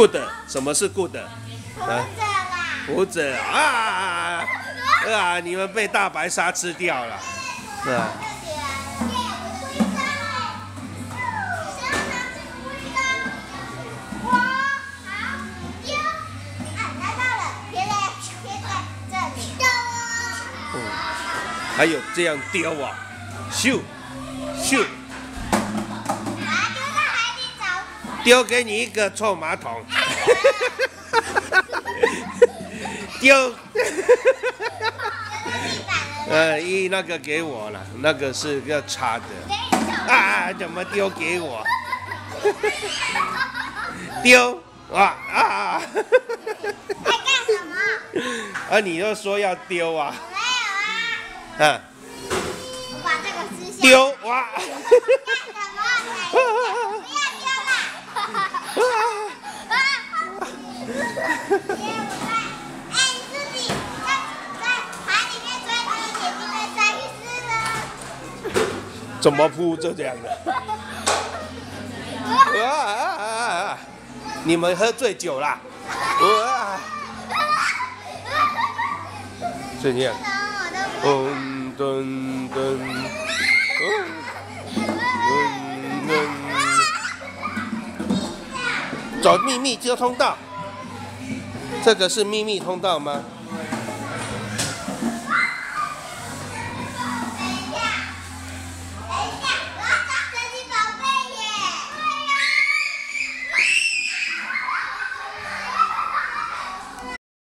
good， 什么是 good？ 扶着啦。 扶着啊！你们被大白鲨吃掉了，是吧？还有这样丢啊，咻咻，丢给你一个臭马桶，丢，那个给我了，那个是要擦的，怎么丢给我？丢啊！ 在干什么？ 你又说要丢啊？ 我把这个撕下。 丢哇！ 干什么？不要丢了！你自己在海里面钻，你的眼睛被鲨鱼撕了。 怎么扑就这样的？你们喝醉酒啦？这样。走秘密通道，这个是秘密通道吗？